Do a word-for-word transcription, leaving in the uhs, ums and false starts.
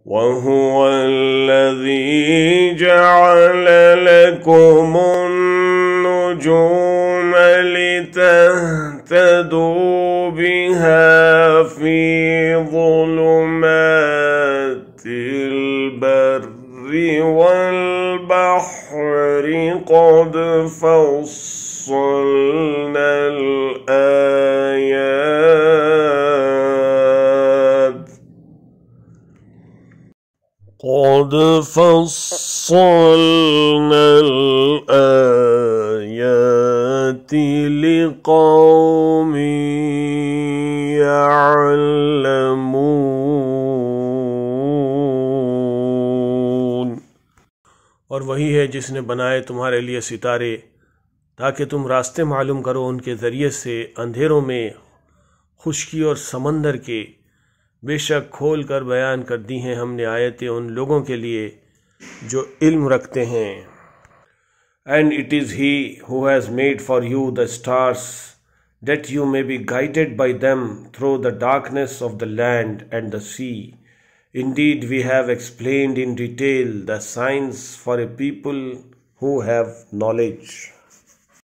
وهو الذي جعل لكم النجوم لتهتدوا بها في ظلمات البر والبحر قد فصلنا الآيات قد فصلنا الآيات لقوم يعلمون। और वही है जिसने बनाए तुम्हारे लिए सितारे ताकि तुम रास्ते मालूम करो उनके ज़रिए से अंधेरों में खुश्की और समंदर के। बेशक खोल कर बयान कर दी हैं हमने आयतें उन लोगों के लिए जो इल्म रखते हैं। And it is he who has made for you the stars that you may be guided by them through the darkness of the land and the sea. Indeed, we have explained in detail the signs for a people who have knowledge.